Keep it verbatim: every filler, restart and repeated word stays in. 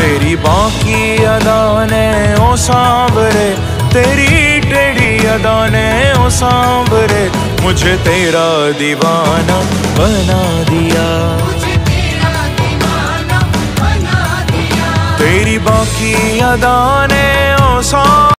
तेरी बाकी अदा ने ओ सांवरे, तेरी टेढ़ी अदा ने ओ सांवरे, मुझे तेरा दीवाना बना दिया, मुझे तेरा दीवाना बना दिया। तेरी बाकी अदा ने ओ सांवरे।